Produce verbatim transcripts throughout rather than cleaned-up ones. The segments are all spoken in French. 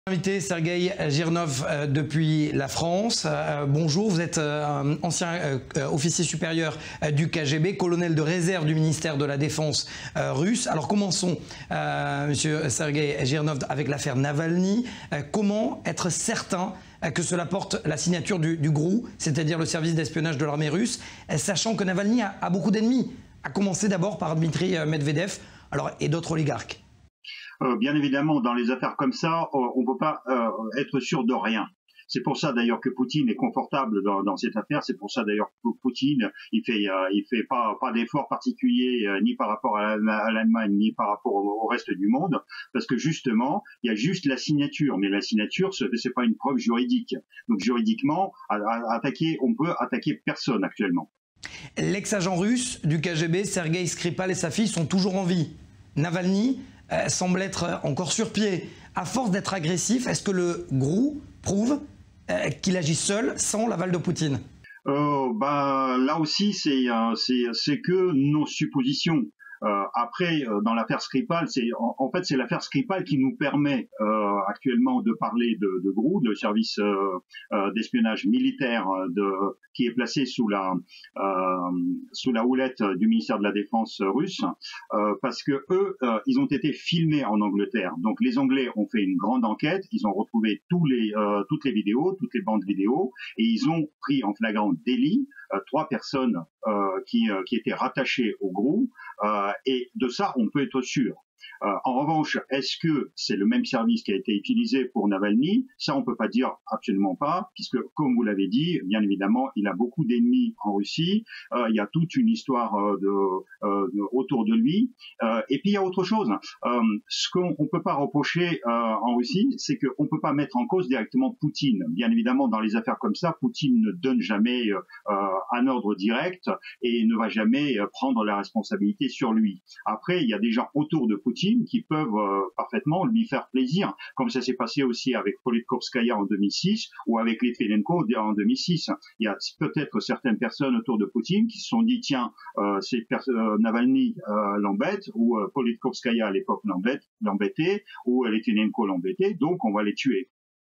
Invité Sergueï Girnov euh, depuis la France. Euh, bonjour, vous êtes euh, ancien euh, officier supérieur euh, du K G B, colonel de réserve du ministère de la Défense euh, russe. Alors commençons, euh, monsieur Sergueï Girnov, avec l'affaire Navalny. Euh, comment être certain euh, que cela porte la signature du, du G R U, c'est-à-dire le service d'espionnage de l'armée russe, euh, sachant que Navalny a, a beaucoup d'ennemis, à commencer d'abord par Dmitri Medvedev alors, et d'autres oligarques? Euh, bien évidemment, dans les affaires comme ça, on ne peut pas euh, être sûr de rien. C'est pour ça d'ailleurs que Poutine est confortable dans, dans cette affaire. C'est pour ça d'ailleurs que Poutine, il fait, euh, il fait pas, pas d'efforts particuliers euh, ni par rapport à l'Allemagne ni par rapport au, au reste du monde, parce que justement, il y a juste la signature. Mais la signature, ce n'est pas une preuve juridique. Donc juridiquement, à, à, attaquer, on peut attaquer personne actuellement. L'ex-agent russe du K G B, Sergueï Skripal et sa fille sont toujours en vie. Navalny euh, semble être encore sur pied. À force d'être agressif, est-ce que le G R U prouve euh, qu'il agit seul, sans l'aval de Poutine? euh, bah, Là aussi, c'est euh, que nos suppositions. Euh, après, euh, dans l'affaire Skripal, c'est en, en fait c'est l'affaire Skripal qui nous permet euh, actuellement de parler de, de G R U, le service euh, euh, d'espionnage militaire de, qui est placé sous la euh, sous la houlette du ministère de la Défense russe, euh, parce que eux, euh, ils ont été filmés en Angleterre. Donc les Anglais ont fait une grande enquête, ils ont retrouvé tous les euh, toutes les vidéos, toutes les bandes vidéo, et ils ont pris en flagrant délit euh, trois personnes euh, qui euh, qui étaient rattachées au G R U. Euh, et de ça, on peut être sûr. Euh, en revanche, est-ce que c'est le même service qui a été utilisé pour Navalny? Ça, on peut pas dire, absolument pas, puisque, comme vous l'avez dit, bien évidemment, il a beaucoup d'ennemis en Russie. Euh, il y a toute une histoire euh, de, euh, de, autour de lui. Euh, et puis, il y a autre chose. Euh, ce qu'on ne peut pas reprocher euh, en Russie, c'est qu'on ne peut pas mettre en cause directement Poutine. Bien évidemment, dans les affaires comme ça, Poutine ne donne jamais euh, un ordre direct et ne va jamais euh, prendre la responsabilité sur lui. Après, il y a des gens autour de Poutine qui peuvent euh, parfaitement lui faire plaisir, comme ça s'est passé aussi avec Politkovskaya en deux mille six ou avec Litvinenko en deux mille six. Il y a peut-être certaines personnes autour de Poutine qui se sont dit tiens, euh, c'est euh, Navalny euh, l'embête, ou euh, Politkovskaya à l'époque l'embêtait, ou euh, Litvinenko l'embêtait, donc on va les tuer.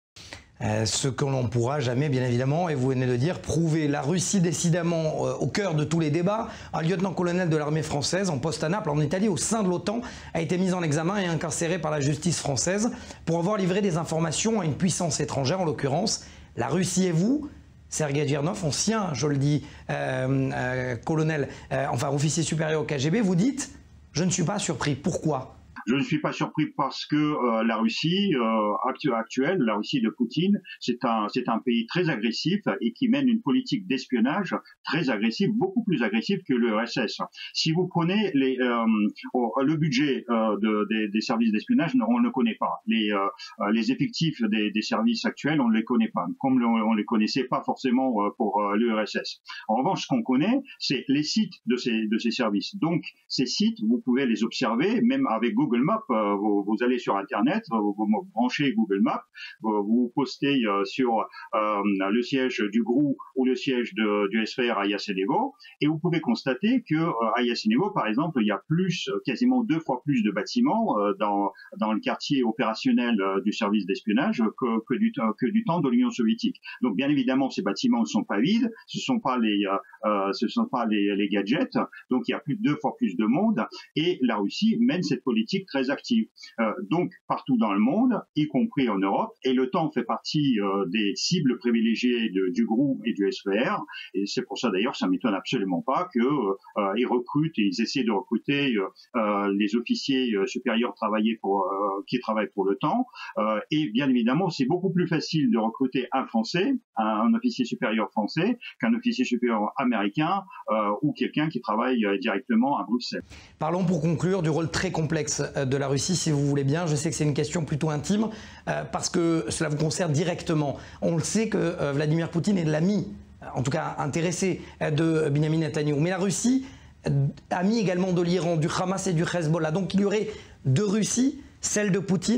Euh, ce que l'on ne pourra jamais, bien évidemment, et vous venez de dire, prouver. La Russie, décidément, euh, au cœur de tous les débats. Un lieutenant-colonel de l'armée française, en poste à Naples, en Italie, au sein de l'OTAN, a été mis en examen et incarcéré par la justice française pour avoir livré des informations à une puissance étrangère, en l'occurrence la Russie. Et vous, Sergueï Girnov, ancien, je le dis, euh, euh, colonel, euh, enfin officier supérieur au K G B, vous dites, je ne suis pas surpris. Pourquoi ? Je ne suis pas surpris parce que euh, la Russie euh, actuelle, la Russie de Poutine, c'est un, c'est un pays très agressif et qui mène une politique d'espionnage très agressive, beaucoup plus agressive que l'U R S S. Si vous prenez les, euh, le budget euh, de, des, des services d'espionnage, on ne le connaît pas. Les, euh, les effectifs des, des services actuels, on ne les connaît pas, comme on ne les connaissait pas forcément pour euh, l'U R S S. En revanche, ce qu'on connaît, c'est les sites de ces, de ces services. Donc, ces sites, vous pouvez les observer, même avec Google Google Maps, euh, vous, vous allez sur Internet, vous, vous branchez Google Maps, vous, vous postez euh, sur euh, le siège du G R U ou le siège de, du S V R à Yasenevo, et vous pouvez constater que euh, à Yasenevo, par exemple, il y a plus, quasiment deux fois plus de bâtiments euh, dans, dans le quartier opérationnel euh, du service d'espionnage que, que, du, que du temps de l'Union soviétique. Donc, bien évidemment, ces bâtiments ne sont pas vides, ce ne sont pas les, euh, ce sont pas les, les gadgets, donc il y a plus de deux fois plus de monde, et la Russie mène cette politique très active. Euh, donc, partout dans le monde, y compris en Europe, et l'OTAN fait partie euh, des cibles privilégiées de, du G R U et du S V R, et c'est pour ça d'ailleurs, ça m'étonne absolument pas qu'ils euh, recrutent et ils essaient de recruter euh, les officiers euh, supérieurs travailler pour, euh, qui travaillent pour l'OTAN, euh, et bien évidemment, c'est beaucoup plus facile de recruter un Français, un, un officier supérieur français, qu'un officier supérieur américain euh, ou quelqu'un qui travaille euh, directement à Bruxelles. Parlons pour conclure du rôle très complexe de la Russie, si vous voulez bien. Je sais que c'est une question plutôt intime euh, parce que cela vous concerne directement. On le sait que euh, Vladimir Poutine est l'ami, en tout cas intéressé, de Benyamin Netanyahou. Mais la Russie, euh, amie également de l'Iran, du Hamas et du Hezbollah. Donc il y aurait deux Russies, celle de Poutine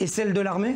et celle de l'armée?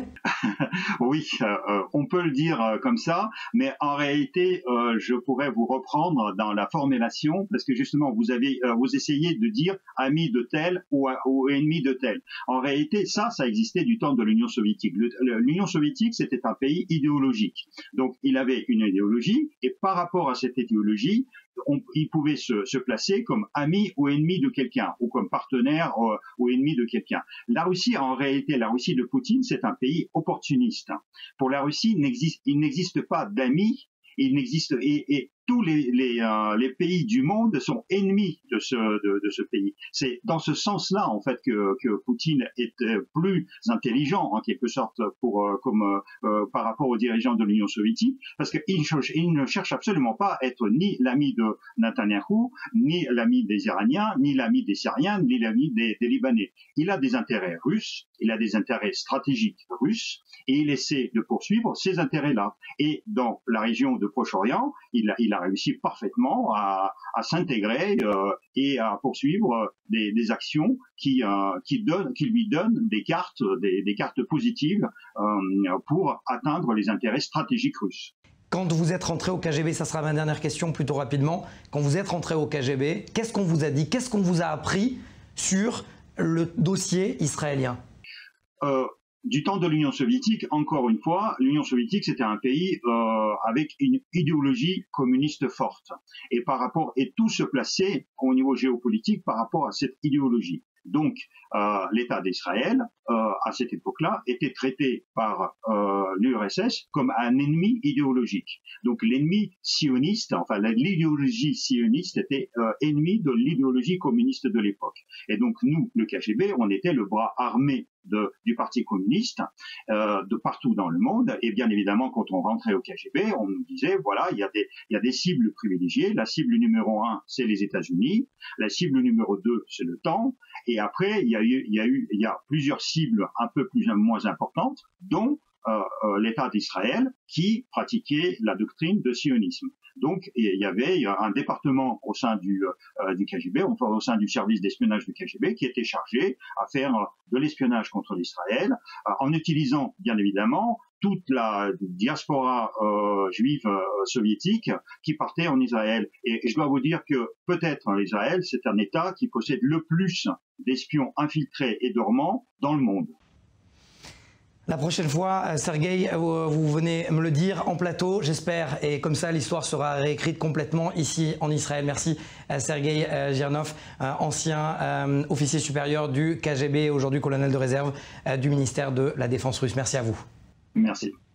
Oui, euh, on peut le dire euh, comme ça, mais en réalité, euh, je pourrais vous reprendre dans la formulation, parce que justement, vous avez, euh, vous essayez de dire ami de tel ou, ou ennemi de tel. En réalité, ça, ça existait du temps de l'Union soviétique. L'Union soviétique, c'était un pays idéologique. Donc, il avait une idéologie, et par rapport à cette idéologie, on, il pouvait se, se placer comme ami ou ennemi de quelqu'un, ou comme partenaire ou, ou ennemi de quelqu'un. La Russie, en réalité, la Russie de Poutine, c'est un pays opportuniste. Pour la Russie, il n'existe, il n'existe pas d'amis, il n'existe et, et tous les, les, euh, les pays du monde sont ennemis de ce, de, de ce pays. C'est dans ce sens-là, en fait, que, que Poutine est plus intelligent, en quelque sorte, pour, euh, comme, euh, par rapport aux dirigeants de l'Union soviétique, parce qu'il il ne cherche absolument pas à être ni l'ami de Netanyahou, ni l'ami des Iraniens, ni l'ami des Syriens, ni l'ami des, des Libanais. Il a des intérêts russes, il a des intérêts stratégiques russes, et il essaie de poursuivre ces intérêts-là. Et dans la région de Proche-Orient, il a, il a réussi parfaitement à, à s'intégrer euh, et à poursuivre des, des actions qui, euh, qui, donnent, qui lui donnent des cartes, des, des cartes positives euh, pour atteindre les intérêts stratégiques russes. Quand vous êtes rentré au K G B, ça sera ma dernière question plutôt rapidement, quand vous êtes rentré au K G B, qu'est-ce qu'on vous a dit, qu'est-ce qu'on vous a appris sur le dossier israélien? euh, Du temps de l'Union soviétique, encore une fois, l'Union soviétique, c'était un pays euh, avec une idéologie communiste forte. Et par rapport, et tout se plaçait au niveau géopolitique par rapport à cette idéologie. Donc, euh, l'État d'Israël, euh, à cette époque-là, était traité par euh, l'U R S S comme un ennemi idéologique. Donc, l'ennemi sioniste, enfin, l'idéologie sioniste était euh, ennemi de l'idéologie communiste de l'époque. Et donc, nous, le K G B, on était le bras armé de, du Parti communiste euh, de partout dans le monde. Et bien évidemment, quand on rentrait au K G B, on nous disait, voilà, il y a des, il y a des cibles privilégiées. La cible numéro un, c'est les États-Unis. La cible numéro deux, c'est le temps. Et après, il y a eu, il y a eu, il y a plusieurs cibles un peu plus, moins importantes, dont euh, euh, l'État d'Israël qui pratiquait la doctrine de sionisme. Donc, il y avait un département au sein du, euh, du K G B, enfin, au sein du service d'espionnage du K G B, qui était chargé à faire de l'espionnage contre l'Israël, euh, en utilisant, bien évidemment, toute la diaspora euh, juive euh, soviétique qui partait en Israël. Et, et je dois vous dire que peut-être hein, Israël, c'est un État qui possède le plus d'espions infiltrés et dormants dans le monde. La prochaine fois, Sergueï, vous venez me le dire en plateau, j'espère, et comme ça l'histoire sera réécrite complètement ici en Israël. Merci Sergueï Girnov, ancien euh, officier supérieur du K G B, aujourd'hui colonel de réserve euh, du ministère de la Défense russe. Merci à vous. Merci.